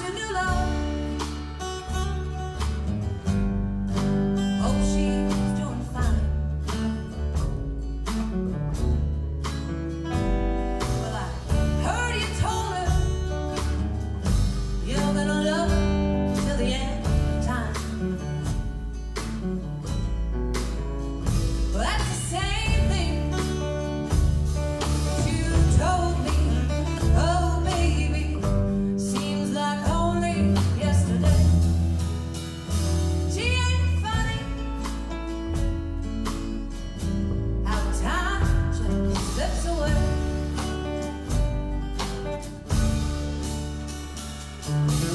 your new love? Hope she's doing fine. Well, I heard you told her you're gonna love her till the end of time. Well, that's the same thing you told me. Oh, baby, seems like only yesterday. She ain't funny how time just slips away.